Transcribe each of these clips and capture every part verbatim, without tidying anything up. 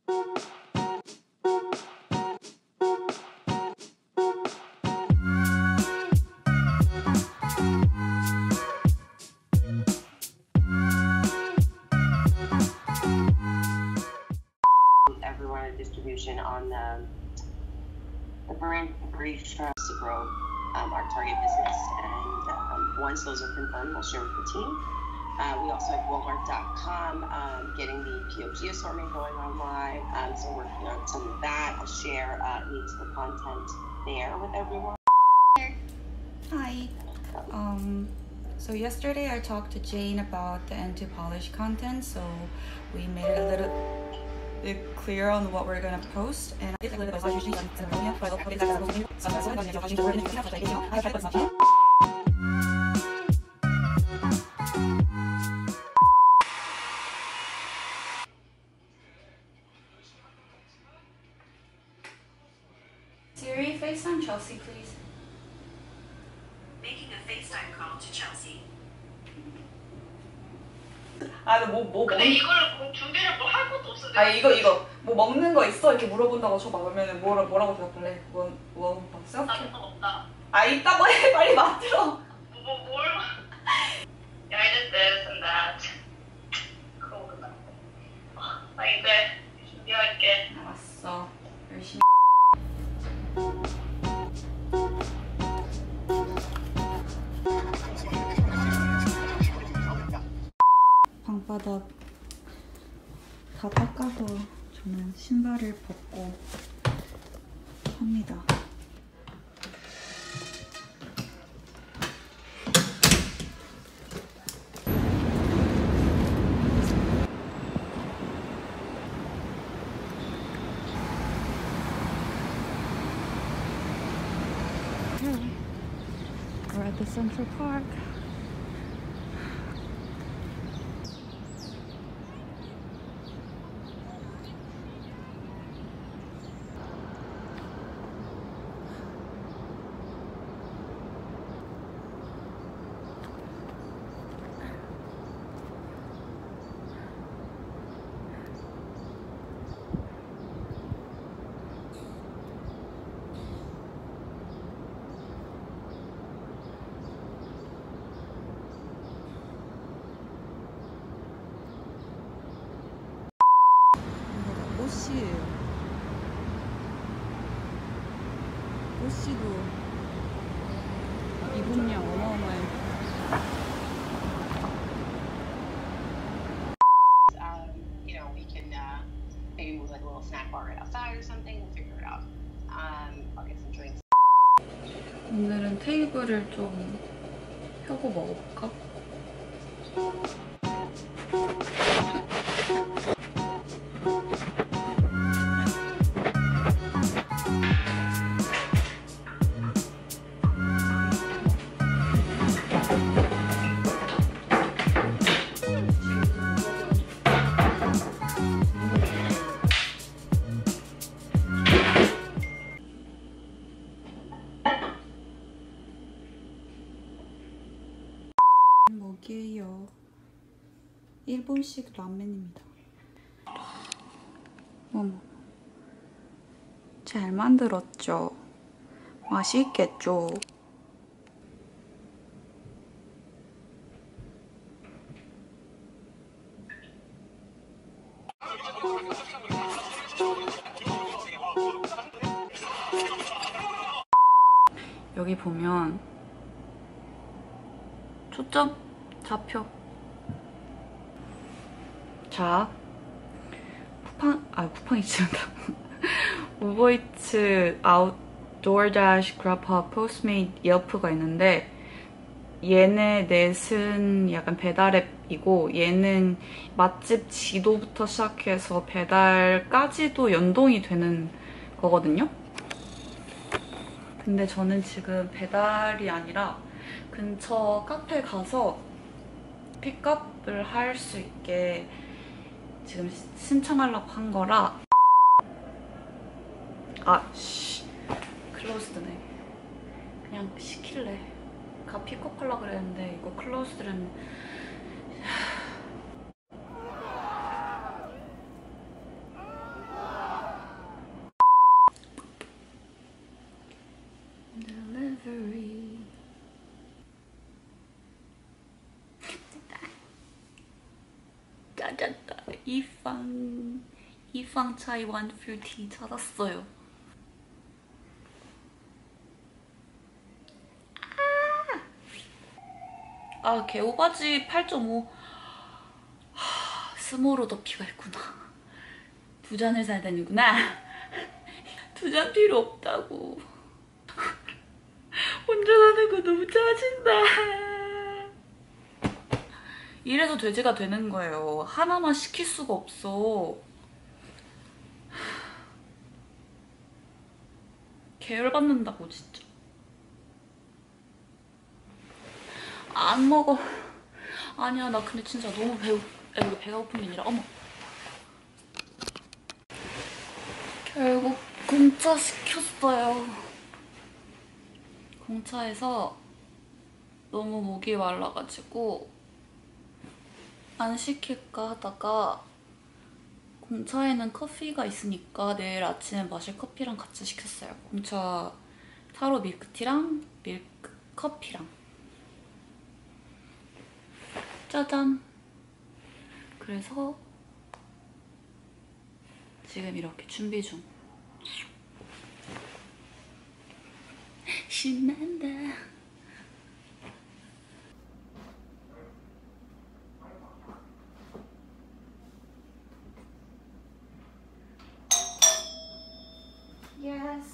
Everyone in distribution on the, the brand brief to grow um, our target business, and um, once those are confirmed, we'll share with the team. Uh, we also have Walmart dot com um, getting the P O G assortment going online, um, so we're working on some of that. I'll share uh, links to the content there with everyone. Hi. Um, so yesterday I talked to Jane about the end to polish content, so we made it a little bit clear on what we're gonna post. And Siri, FaceTime Chelsea, please. Making a FaceTime call to Chelsea. 아, 뭐, 뭐, 근데 이거를 뭐 준비를 뭐 할 것도 없어. 아, 이거, 이거. 뭐 먹는 거 있어? 이렇게 물어본다고 쳐봐. 그러면 뭐라, 뭐라고 대답할래? 뭐, 뭐, 뭐, 써? 나 그거 없다. 아, 있다고 해! 빨리 만들어! 뭐, 뭐, 뭘. Yeah, I did this and that. 그거 끝났고. 나 이제 준비할게. 알았어. 열심히. 방바닥 다 닦아서 저는 신발을 벗고 합니다. We're at the Central Park. 꽃이에요. 꽃이도 이분량 어마어마해. Um, you know, we can uh, maybe move like a little snack bar right outside or something. We'll figure it out. Um, I'll get some drinks. 오늘은 테이블을 좀 펴고 먹어볼까? 먹이에요. 일본식 라멘입니다. 어머, 잘 만들었죠? 맛있겠죠? 여기 보면 초점 잡혀. 자, 쿠팡, 아 쿠팡이츠 우버이츠, 아웃, 도어다시, 그랍헙, 포스트메이트, 옐프가 있는데 얘네 넷은 약간 배달 앱이고 얘는 맛집 지도부터 시작해서 배달까지도 연동이 되는 거거든요. 근데 저는 지금 배달이 아니라 근처 카페 가서 픽업을 할 수 있게 지금 신청하려고 한 거라. 아, 씨. 클로즈드네. 그냥 시킬래. 가 픽업하려고 그랬는데 이거 클로즈드는 이팡 이팡 차이 원필 티 찾았어요. 아, 개오바지 팔 점 오. 하, 스몰 오더피가 있구나. 두 잔을 사야 되는구나. 두 잔 필요 없다고. 운전하는 거 너무 짜증나. 이래서 돼지가 되는 거예요. 하나만 시킬 수가 없어. 계열받는다고 진짜. 안 먹어. 아니야, 나 근데 진짜 너무 배고, 여기 배가 고픈 게 아니라, 어머. 결국 공짜 시켰어요. 공차에서 너무 목이 말라가지고 안 시킬까 하다가 공차에는 커피가 있으니까 내일 아침에 마실 커피랑 같이 시켰어요. 공차 타로 밀크티랑 밀크 커피랑. 짜잔! 그래서 지금 이렇게 준비 중. 신난다. Yes.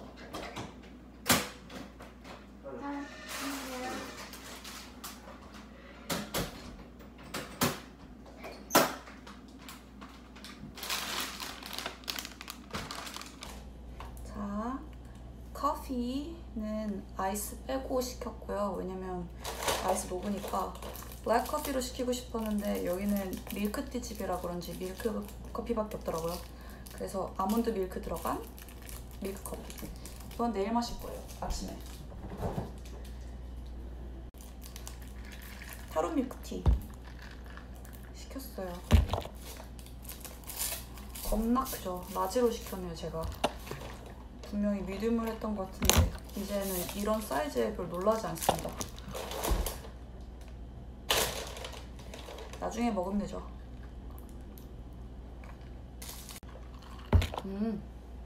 자, 커피는 아이스 빼고 시켰고요. 왜냐면 아이스 녹으니까 블랙 커피로 시키고 싶었는데 여기는 밀크티 집이라 그런지 밀크 커피밖에 없더라고요. 그래서 아몬드 밀크 들어간 밀크 커피. 이건 내일 마실 거예요, 아침에. 타로 밀크티 시켰어요. 겁나 크죠? 라지로 시켰네요, 제가. 분명히 미디움을 했던 것 같은데 이제는 이런 사이즈에 별 놀라지 않습니다. 나중에 먹으면 되죠. 음.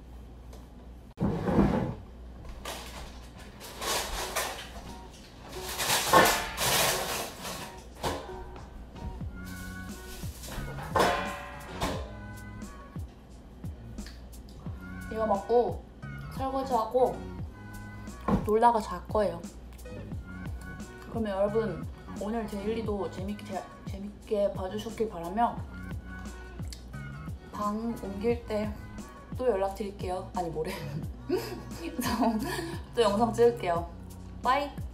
이거 먹고 설거지하고 놀다가 잘 거예요. 그러면 여러분 오늘 데일리도 재밌게, 재밌게 봐주셨길 바라며 방 옮길 때 또 연락드릴게요. 아니 뭐래. 또 영상 찍을게요. 빠이!